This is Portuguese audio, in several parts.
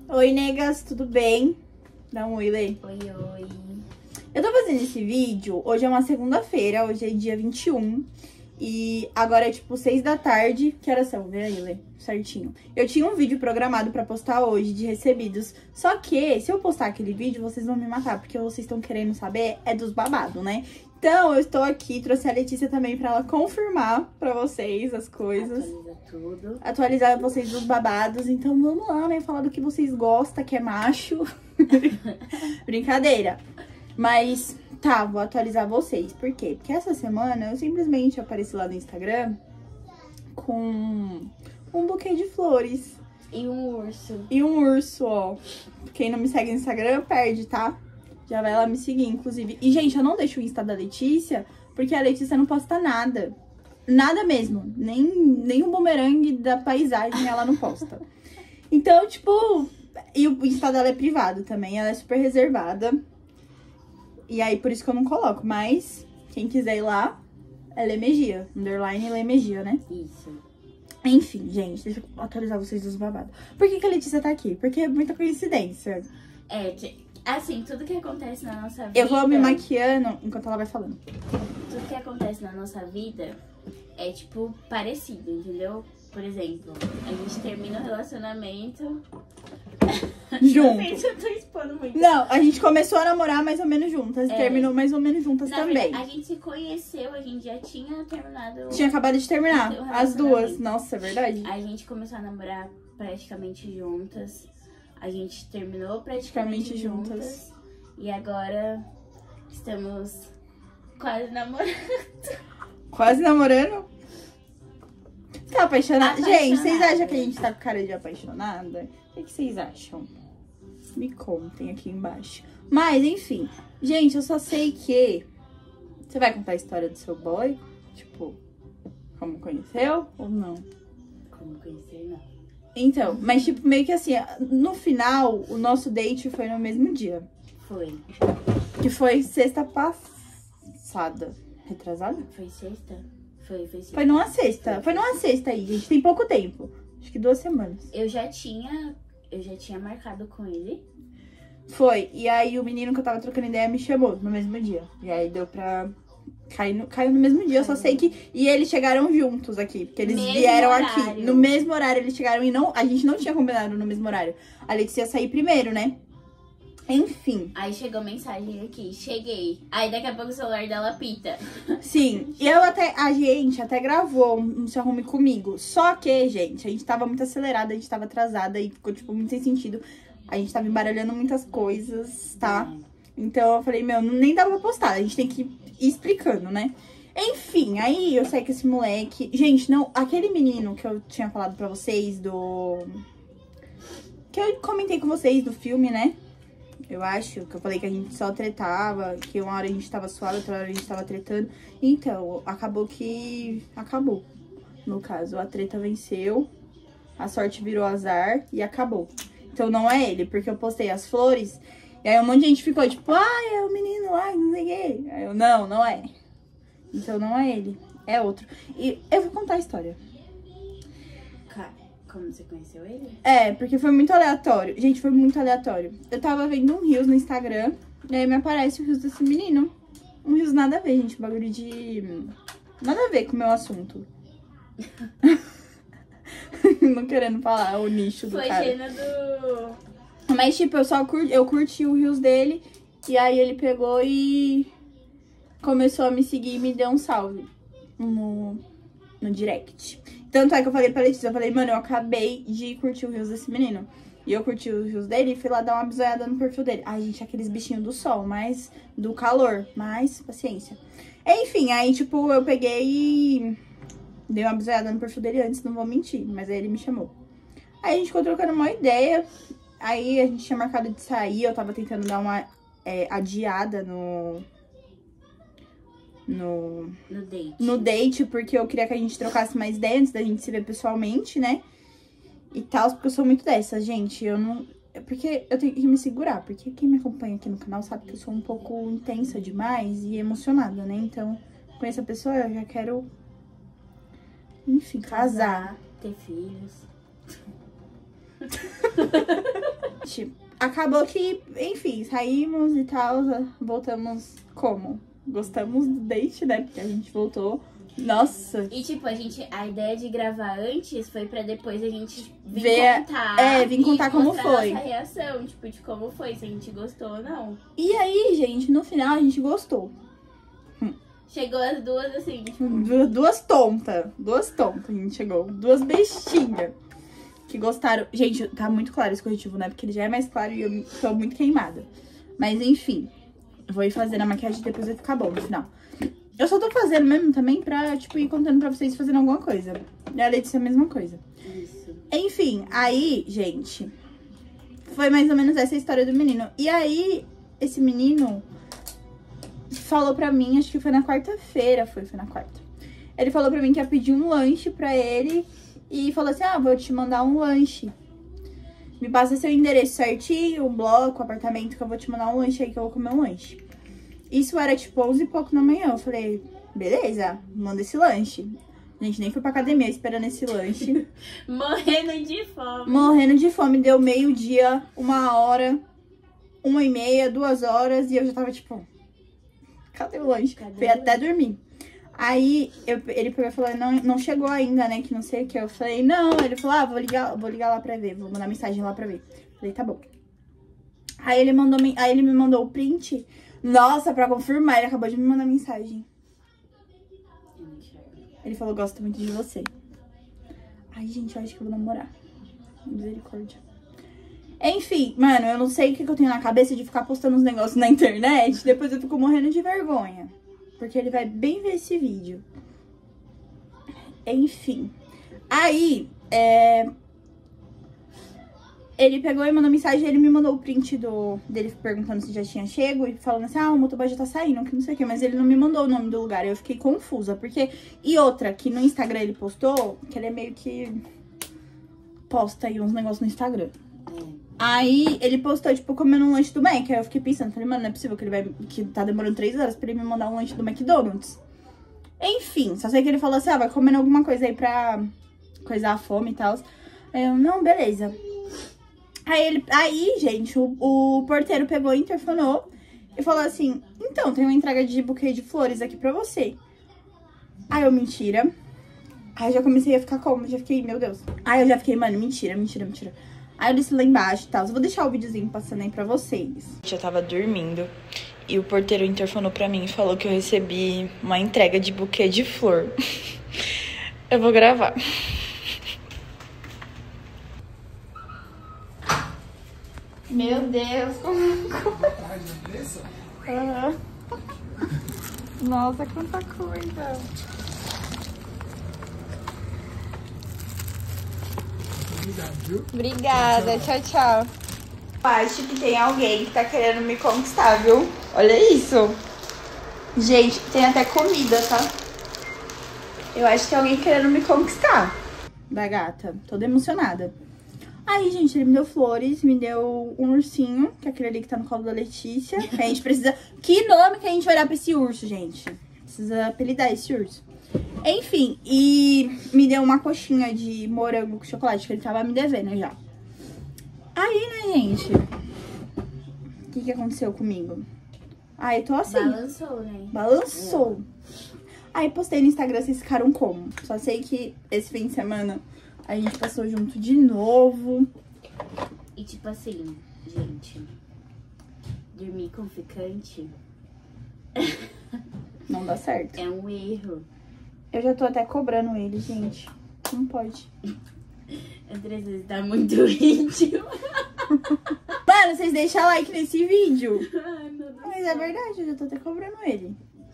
Oi, negas, tudo bem? Dá um oi, Lê. Oi, oi. Eu tô fazendo esse vídeo, hoje é uma segunda-feira, hoje é dia 21. E agora é tipo 6 da tarde. Que horas são? Vê aí, Lê, certinho. Eu tinha um vídeo programado pra postar hoje de recebidos. Só que, se eu postar aquele vídeo, vocês vão me matar. Porque vocês estão querendo saber, é dos babados, né? Então, eu estou aqui, trouxe a Letícia também pra ela confirmar pra vocês as coisas. Atualiza tudo. Atualizar vocês dos babados. Então, vamos lá, né? Falar do que vocês gostam, que é macho. Brincadeira. Mas, tá, vou atualizar vocês. Por quê? Porque essa semana eu simplesmente apareci lá no Instagram com um buquê de flores. E um urso. E um urso, ó. Quem não me segue no Instagram, perde, tá? Já vai lá me seguir, inclusive. E, gente, eu não deixo o Insta da Letícia, porque a Letícia não posta nada. Nada mesmo. Nem um bumerangue da paisagem ela não posta. Então, tipo... E o Insta dela é privado também, ela é super reservada. E aí, por isso que eu não coloco. Mas, quem quiser ir lá, é Lemegia. Underline Lemegia, né? Isso. Enfim, gente, deixa eu atualizar vocês dos babados. Por que a Letícia tá aqui? Porque é muita coincidência. Assim, tudo que acontece na nossa vida... Eu vou me maquiando enquanto ela vai falando. Tudo que acontece na nossa vida é, tipo, parecido, entendeu? Por exemplo, a gente termina o relacionamento... Junto. Eu tô expondo muito. Não, a gente começou a namorar mais ou menos juntas. E É. terminou mais ou menos juntas Na também. verdade, a gente se conheceu, a gente já tinha terminado... Tinha acabado de terminar. o As duas. relacionamento. Nossa, é verdade? A gente começou a namorar praticamente juntas. A gente terminou praticamente juntas. E agora estamos quase namorando. Quase namorando. Tá apaixonada? Apaixonada. Gente, vocês acham que a gente tá com cara de apaixonada? O que vocês acham? Me contem aqui embaixo. Mas, enfim. Gente, eu só sei que... Você vai contar a história do seu boy? Tipo, como conheceu ou não? Como conhecer, não. Então, mas tipo, meio que assim, no final, o nosso date foi no mesmo dia. Foi. Que foi sexta passada. Retrasada? Foi sexta? Foi sexta. Foi numa sexta. Foi numa sexta aí, gente. Tem pouco tempo. Acho que 2 semanas. Eu já tinha marcado com ele. Foi. E aí o menino que eu tava trocando ideia me chamou no mesmo dia. E aí deu pra... Caiu no mesmo dia. Eu só sei que... E eles chegaram juntos aqui. Porque eles Mesmo vieram horário. aqui. No mesmo horário eles chegaram e não... A gente não tinha combinado no mesmo horário. A Letícia ia sair primeiro, né? Enfim. Aí chegou mensagem aqui, cheguei. Aí daqui a pouco o celular dela pita. Sim. E a gente até gravou um Se Arrume Comigo. Só que, gente, a gente tava muito acelerada. A gente tava atrasada e ficou, tipo, muito sem sentido. A gente tava embaralhando muitas coisas, tá? Então eu falei, meu, nem dá pra postar. A gente tem que ir explicando, né? Enfim, aí eu sei que esse moleque... Gente, não... Aquele menino que eu tinha falado pra vocês do... Que eu comentei com vocês do filme, né? Eu acho que eu falei que a gente só tretava, que uma hora a gente tava suave, outra hora a gente tava tretando. Então, acabou que... Acabou. No caso, a treta venceu, a sorte virou azar e acabou. Então não é ele, porque eu postei as flores... E aí um monte de gente ficou tipo, é o menino lá, não sei o quê. Aí eu, não é. Então não é ele, é outro. E eu vou contar a história. Cara, como você conheceu ele? É, porque foi muito aleatório. Gente, foi muito aleatório. Eu tava vendo um Reels no Instagram, e aí me aparece o Reels desse menino. Um Reels nada a ver, gente, um bagulho de... Nada a ver com o meu assunto. Não querendo falar o nicho do cara. Foi cena do... Mas, tipo, eu curti o Reels dele. E aí ele pegou e começou a me seguir e me deu um salve no direct. Tanto é que eu falei pra Letícia, eu falei, mano, eu acabei de curtir o Reels desse menino. E eu curti o Reels dele e fui lá dar uma bisoiada no perfil dele. Ai, gente, aqueles bichinhos do sol, mas do calor. Mas, paciência. Enfim, aí, tipo, eu peguei e dei uma bisoiada no perfil dele antes, não vou mentir. Mas aí ele me chamou. Aí a gente ficou trocando uma ideia. Aí a gente tinha marcado de sair, eu tava tentando dar uma adiada no date, porque eu queria que a gente trocasse mais ideia antes da gente se ver pessoalmente, né? E tal, porque eu sou muito dessa, gente. Eu não... Porque eu tenho que me segurar, porque quem me acompanha aqui no canal sabe que eu sou um pouco intensa demais e emocionada, né? Então, com essa pessoa eu já quero, enfim, casar. Ter filhos. Acabou que, enfim, saímos e tal, voltamos como? Gostamos do date, né? Porque a gente voltou. Nossa. E tipo, a ideia de gravar antes foi pra depois a gente vir contar. Vir contar como foi. Nossa reação, tipo, de como foi, se a gente gostou ou não. E aí, gente, no final a gente gostou. Chegou as duas assim, tipo... Duas tontas a gente chegou. Duas bestinhas que gostaram. Gente, tá muito claro esse corretivo, né? Porque ele já é mais claro e eu tô muito queimada. Mas enfim, vou ir fazendo a maquiagem e depois vai ficar bom no final. Eu só tô fazendo mesmo também pra, tipo, ir contando pra vocês fazendo alguma coisa. E a Letícia é a mesma coisa. Isso. Enfim, aí, gente, foi mais ou menos essa a história do menino. E aí, esse menino falou pra mim, acho que foi na quarta-feira, foi na quarta. Ele falou pra mim que ia pedir um lanche pra ele e falou assim, vou te mandar um lanche. Me passa seu endereço certinho, o bloco, o apartamento, que eu vou te mandar um lanche aí, que eu vou comer um lanche. Isso era tipo 11 e pouco da manhã. Eu falei, beleza, manda esse lanche. Gente, nem fui pra academia esperando esse lanche. Morrendo de fome. Morrendo de fome. Deu meio-dia, 1h, 1h30, 2h. E eu já tava tipo, cadê o lanche? Fui até dormir. Aí ele pegou e falou, não chegou ainda, né? Que não sei o que. Eu falei, não. Ele falou, vou ligar lá pra ver. Vou mandar mensagem lá pra ver. Eu falei, tá bom. Aí ele me mandou o print. Nossa, pra confirmar, ele acabou de me mandar mensagem. Ele falou, gosto muito de você. Ai, gente, eu acho que eu vou namorar. Misericórdia. Enfim, mano, eu não sei o que eu tenho na cabeça de ficar postando uns negócios na internet. Depois eu fico morrendo de vergonha. Porque ele vai bem ver esse vídeo. Enfim. Aí, ele pegou e mandou mensagem, ele me mandou o print dele perguntando se já tinha chego e falando assim, o motoboy já tá saindo, que não sei o que, mas ele não me mandou o nome do lugar, eu fiquei confusa, porque... E outra, que no Instagram ele postou, que ele é meio que posta aí uns negócios no Instagram. Aí ele postou, tipo, comendo um lanche do Mac, aí eu fiquei pensando, falei, mano, não é possível que tá demorando 3 horas pra ele me mandar um lanche do McDonald's. Enfim, só sei que ele falou assim, vai comendo alguma coisa aí pra coisar a fome e tal. Aí eu, não, beleza. Aí, gente, o porteiro pegou e interfonou e falou assim, então, tem uma entrega de buquê de flores aqui pra você. Aí eu, mentira. Aí eu já comecei a ficar como? Já fiquei, meu Deus. Aí eu já fiquei, mano, mentira. Aí eu desci lá embaixo e tal. Eu vou deixar o videozinho passando aí pra vocês. Eu tava dormindo e o porteiro interfonou pra mim e falou que eu recebi uma entrega de buquê de flor. Eu vou gravar. Meu Deus, Nossa, quanta coisa. Obrigada, tchau. Acho que tem alguém que tá querendo me conquistar, viu? Olha isso. Gente, tem até comida, tá? Eu acho que tem alguém querendo me conquistar. Da gata, toda emocionada. Aí, gente, ele me deu flores, me deu um ursinho, que é aquele ali que tá no colo da Letícia. Que a gente precisa... Que nome que a gente vai dar pra esse urso, gente? Precisa apelidar esse urso. Enfim, e me deu uma coxinha de morango com chocolate, que ele tava me devendo já. Aí, né, gente? O que aconteceu comigo? Aí, tô assim. Balançou, né? Balançou. Aí, postei no Instagram, vocês ficaram como? Só sei que esse fim de semana... A gente passou junto de novo. E tipo assim, gente, dormir com ficante não dá certo. É um erro. Eu já tô até cobrando ele, gente. Não pode. Às vezes tá muito íntimo. Mano, vocês deixam like nesse vídeo. Ai, meu Deus. Mas é verdade, eu já tô até cobrando ele.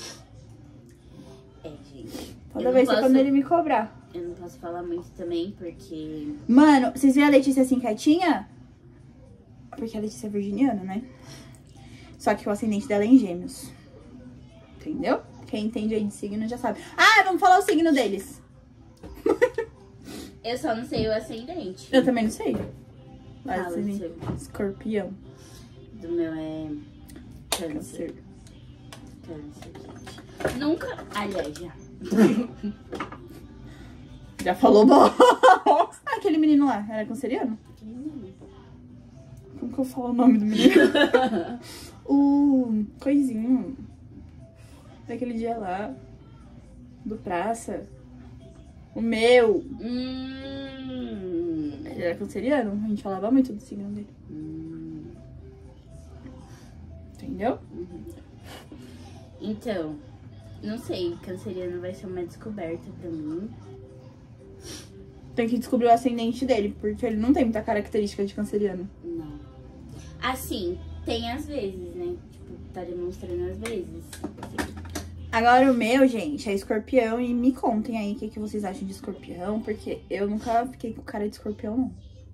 Gente. Toda vez quando ele me cobrar. Eu não posso falar muito também, porque... Mano, vocês viram a Letícia assim quietinha? Porque a Letícia é virginiana, né? Só que o ascendente dela é em Gêmeos. Entendeu? Quem entende aí de signo já sabe. Vamos falar o signo deles. Eu só não sei o ascendente. Eu também não sei. Fala o seu. Escorpião. Do meu é... Câncer. Gente. Nunca... Aliás, já. Já falou bom. Aquele menino lá, era canceriano? Como que eu falo o nome do menino? O coisinho. Daquele dia lá. Do praça. O meu. Ele era canceriano. A gente falava muito do signo dele. Entendeu? Então, não sei. Canceriano vai ser uma descoberta pra mim. Tem que descobrir o ascendente dele. Porque ele não tem muita característica de canceriano. Não. Assim, tem às vezes, né? Tipo, tá demonstrando às vezes. Agora o meu, gente, é escorpião. E me contem aí o que vocês acham de escorpião. Porque eu nunca fiquei com cara de escorpião, não.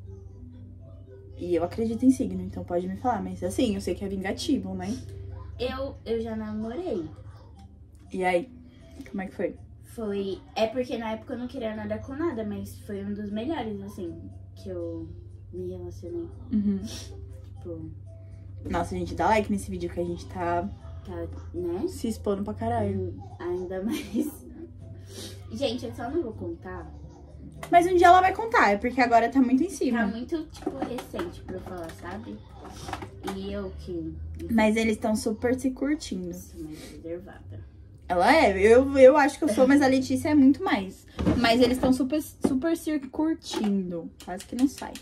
E eu acredito em signo, então pode me falar. Mas assim, eu sei que é vingativo, né? Eu já namorei. E aí? Como é que foi? Foi... É porque na época eu não queria nada com nada, mas foi um dos melhores, assim, que eu me relacionei. Tipo... Nossa, gente, dá like nesse vídeo que a gente tá né? se expondo pra caralho. Ainda mais. Gente, eu só não vou contar. Mas um dia ela vai contar, é porque agora tá muito em cima. Tá muito, tipo, recente pra eu falar, sabe? E eu que... Mas eles estão super se curtindo. Sou mais reservada. Ela é, eu acho que eu sou, mas a Letícia é muito mais. Mas eles estão super se curtindo. Quase que não sai.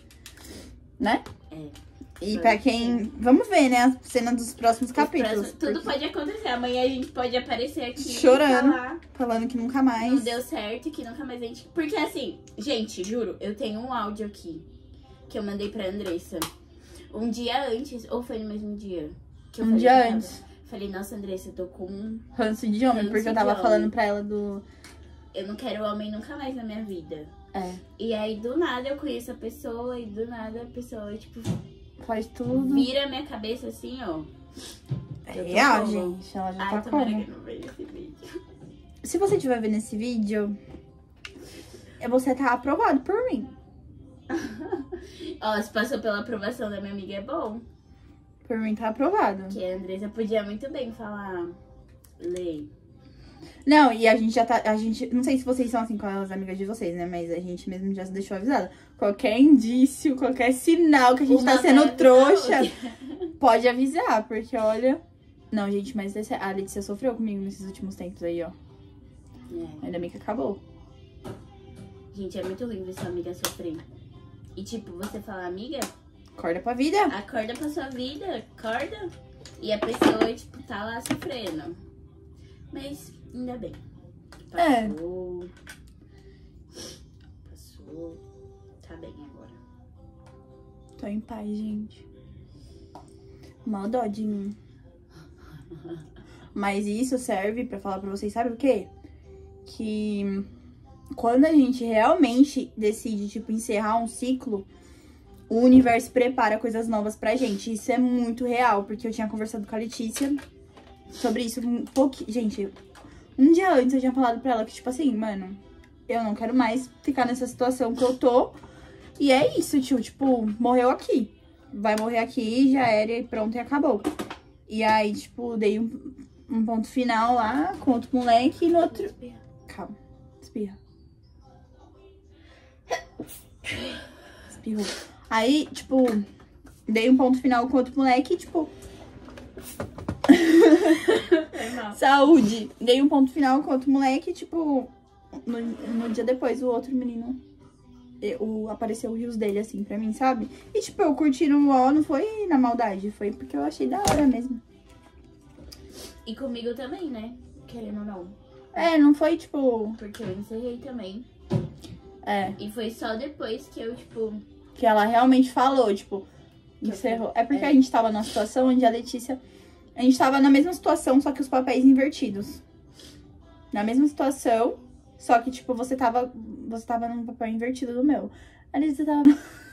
Né? É. E pra quem... Vamos ver, né? A cena dos próximos capítulos. Tudo pode acontecer. Amanhã a gente pode aparecer aqui chorando, e falar, falando que nunca mais. não deu certo, que nunca mais a gente... Porque assim, gente, juro, eu tenho um áudio aqui que eu mandei pra Andressa. Um dia antes, ou foi no mesmo dia? Que eu Um falei dia pra ela. antes. Falei, nossa, Andressa, eu tô com um... Ranço de homem, Ranço porque eu de tava homem. falando pra ela do... Eu não quero homem nunca mais na minha vida. É. E aí, do nada, eu conheço a pessoa e do nada a pessoa, tipo... Faz tudo. Vira minha cabeça assim, ó. É real, gente. Ela já Ai, tá tomara como? que eu não veja esse vídeo. Se você estiver vendo esse vídeo, você tá aprovado por mim. Ó, se passou pela aprovação da minha amiga, é bom. Por mim tá aprovado. Que a Andressa podia muito bem falar lei. Não, e a gente já tá... não sei se vocês são assim com as amigas de vocês, né? Mas a gente mesmo já se deixou avisada. Qualquer indício, qualquer sinal que a gente tá sendo trouxa, pode avisar. Porque, olha... Não, gente, mas a Letícia sofreu comigo nesses últimos tempos aí, ó. É. Ainda bem que acabou. Gente, é muito ruim ver sua amiga sofrer. E tipo, você fala, amiga, Acorda pra vida. acorda pra sua vida, acorda. E a pessoa, tipo, tá lá sofrendo. Mas, ainda bem. Passou. Passou. Tá bem agora. Tô em paz, gente. Mal dó de mim. Mas isso serve pra falar pra vocês, sabe o quê? Que quando a gente realmente decide, tipo, encerrar um ciclo, o universo prepara coisas novas pra gente. Isso é muito real, porque eu tinha conversado com a Letícia sobre isso um pouquinho. Gente, um dia antes eu tinha falado pra ela que, tipo assim, mano, eu não quero mais ficar nessa situação que eu tô. E é isso, tio, tipo, morreu aqui. Vai morrer aqui, já era, e pronto, e acabou. E aí, tipo, dei um ponto final lá com outro moleque e no outro... Calma, espirra. Espirrou. Aí, tipo, dei um ponto final com outro moleque e, tipo... Saúde! Dei um ponto final com outro moleque e, tipo, no dia depois o outro menino... apareceu o rios dele, assim, pra mim, sabe? E, tipo, eu curti no UOL, não foi na maldade, foi porque eu achei da hora mesmo. E comigo também, né? Querendo ou não. É, não foi, tipo... Porque eu encerrei também. É, E foi só depois que eu, tipo... que ela realmente falou, tipo, encerrou. É porque a gente tava numa situação onde a Letícia... A gente tava na mesma situação, só que os papéis invertidos. Na mesma situação, só que, tipo, você tava num papel invertido do meu. A Letícia tava...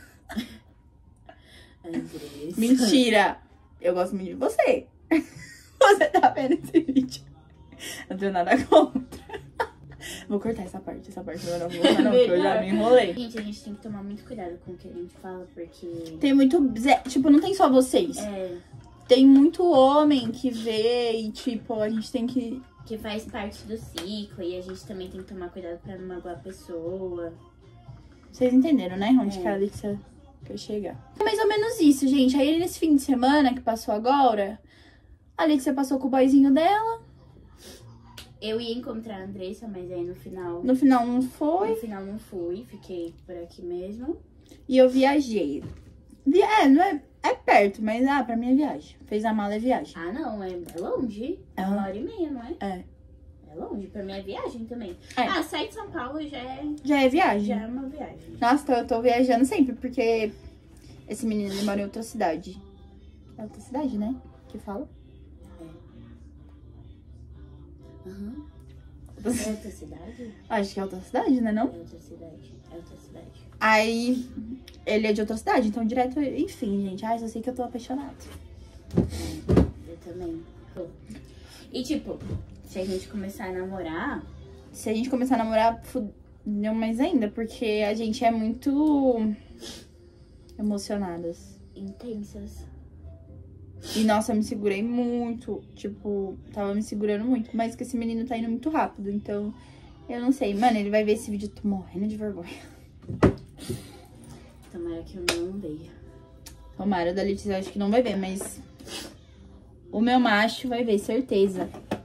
Andressa. Mentira! Eu gosto muito de você. Você tá vendo esse vídeo. Não tenho nada contra. Vou cortar essa parte eu não vou cortar não, porque eu já me enrolei. Gente, a gente tem que tomar muito cuidado com o que a gente fala, porque... Tem muito... Tipo, não tem só vocês. É, Tem muito homem que vê e, tipo, a gente tem que... que faz parte do ciclo e a gente também tem que tomar cuidado pra não magoar a pessoa. Vocês entenderam, né? Onde que a Letícia pra chegar. É mais ou menos isso, gente. Aí nesse fim de semana que passou agora, a Letícia passou com o boyzinho dela. Eu ia encontrar a Andressa, mas aí no final... No final não foi. No final não fui, fiquei por aqui mesmo. E eu viajei. Não é... É perto, mas pra mim é viagem. Fez a mala é viagem. Ah, não, é longe. É 1h30, não é? É. É longe, pra mim é viagem também. É. Sair de São Paulo já é... Já é viagem? Já é uma viagem. Nossa, então eu tô viajando sempre, porque esse menino ele mora em outra cidade. É outra cidade, né? Que fala? Aham. É outra cidade? Acho que é outra cidade, né, não? É outra cidade. É outra cidade. Aí, ele é de outra cidade, então direto... Enfim, gente. Só sei que eu tô apaixonada. Eu também. E, tipo, se a gente começar a namorar... Se a gente começar a namorar, fudeu mais ainda. Porque a gente é muito... emocionadas. Intensas. E, nossa, eu me segurei muito. Tipo, tava me segurando muito. Mas que esse menino tá indo muito rápido. Então, eu não sei. Mano, ele vai ver esse vídeo, eu tô morrendo de vergonha. Tomara que eu não veja. Tomara, da Letícia, eu acho que não vai ver, mas... O meu macho vai ver, certeza.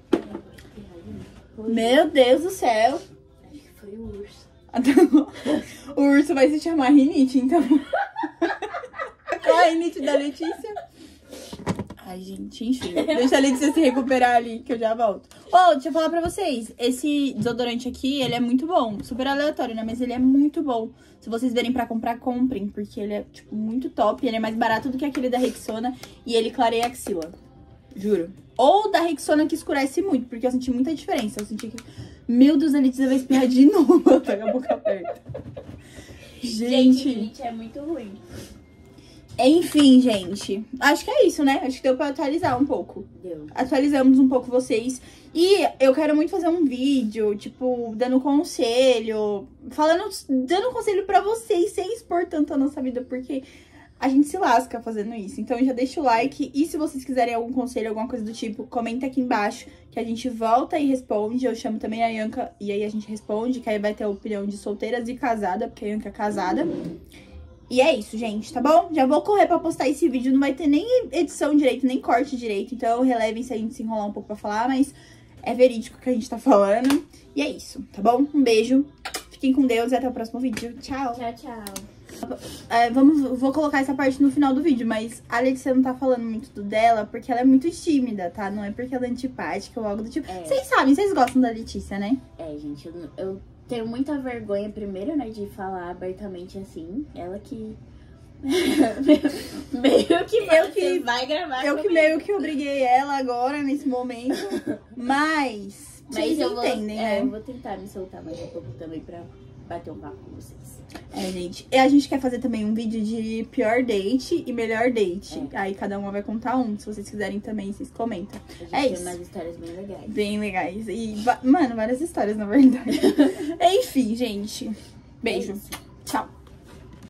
Meu Deus do céu. Acho que foi o urso. O urso vai se chamar rinite, então. Qual é a rinite da Letícia? Ai, gente, enfim. Deixa a Letícia se recuperar ali, que eu já volto. Deixa eu falar pra vocês. Esse desodorante aqui, ele é muito bom. Super aleatório, né? Mas ele é muito bom. Se vocês verem pra comprar, comprem. Porque ele é, tipo, muito top. Ele é mais barato do que aquele da Rexona. E ele clareia a axila. Juro. Ou da Rexona que escurece muito. Porque eu senti muita diferença. Eu senti que... Meu Deus, a Letícia vai espirrar de novo. Ela tá com a boca aberta. Gente, é muito ruim. Enfim, gente. Acho que é isso, né? Acho que deu pra atualizar um pouco. Deu. Atualizamos um pouco vocês. E eu quero muito fazer um vídeo, tipo, dando conselho. Dando conselho pra vocês, sem expor tanto a nossa vida, porque a gente se lasca fazendo isso. Então já deixa o like. E se vocês quiserem algum conselho, alguma coisa do tipo, comenta aqui embaixo, que a gente volta e responde. Eu chamo também a Yanka e aí a gente responde, que aí vai ter a opinião de solteiras e casada, porque a Yanka é casada. E é isso, gente, tá bom? Já vou correr pra postar esse vídeo. Não vai ter nem edição direito, nem corte direito. Então, relevem se a gente se enrolar um pouco pra falar. Mas é verídico o que a gente tá falando. E é isso, tá bom? Um beijo. Fiquem com Deus e até o próximo vídeo. Tchau. Tchau, tchau. Vou colocar essa parte no final do vídeo. Mas a Letícia não tá falando muito dela porque ela é muito tímida, tá? Não é porque ela é antipática ou algo do tipo. Vocês sabem, vocês gostam da Letícia, né? Gente, eu tenho muita vergonha, primeiro, né, de falar abertamente assim. Ela que... meio que vai gravar Eu que meio que obriguei ela agora, nesse momento. Mas vocês entendem, né? Eu vou tentar me soltar mais um pouco também pra bater um papo com vocês. Gente. E a gente quer fazer também um vídeo de pior date e melhor date. Aí cada uma vai contar um. Se vocês quiserem também, vocês comentam. A gente tem umas histórias bem legais. Bem legais. E, mano, várias histórias, na verdade. Enfim, gente. Beijo.